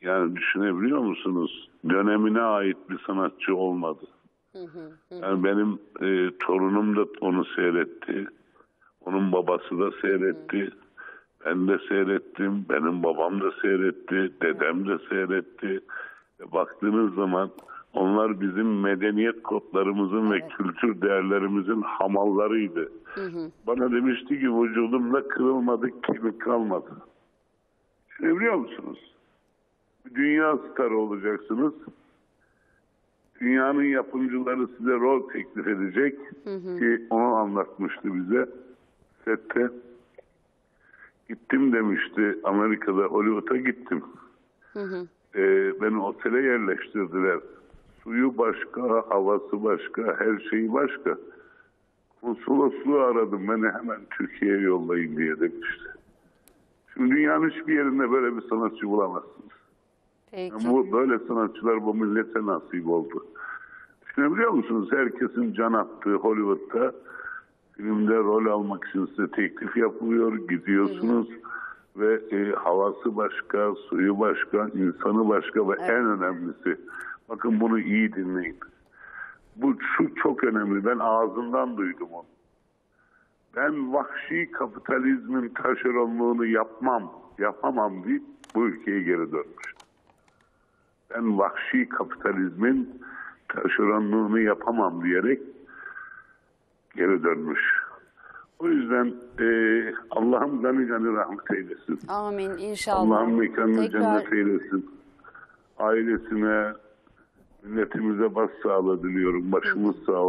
Yani düşünebiliyor musunuz? Dönemine ait bir sanatçı olmadı. Yani benim torunum da onu seyretti. Onun babası da seyretti. Ben de seyrettim. Benim babam da seyretti. Dedem de seyretti. Baktığınız zaman onlar bizim medeniyet kodlarımızın ve kültür değerlerimizin hamallarıydı. Bana demişti ki vücudumda kırılmadık kemik kalmadı. Biliyor musunuz? Dünya starı olacaksınız. Dünyanın yapımcıları size rol teklif edecek ki onu anlatmıştı bize sette. Gittim demişti, Amerika'da Hollywood'a gittim. Beni otele yerleştirdiler. Suyu başka, havası başka, her şeyi başka. Konsolosluğu aradım, beni hemen Türkiye'ye yollayın diye demişti. Şimdi dünyanın hiçbir yerinde böyle bir sanatçı bulamazsınız. Peki. Yani böyle sanatçılar bu millete nasip oldu. Düşünebiliyor musunuz? Herkesin can attığı Hollywood'da filmde rol almak için size teklif yapılıyor, gidiyorsunuz ve havası başka, suyu başka, insanı başka ve en önemlisi, bakın bunu iyi dinleyin. Şu çok önemli, ben ağzından duydum onu. Ben vahşi kapitalizmin taşeronluğunu yapamam deyip bu ülkeye geri dönmüş. Ben vahşi kapitalizmin taşeronluğunu yapamam diyerek geri dönmüş. O yüzden Allah'ım gani gani rahmet eylesin. Amin inşallah. Allah'ım mekanını cennet eylesin. Ailesine, milletimize başsağlığı diliyorum. Başımız sağ olsun.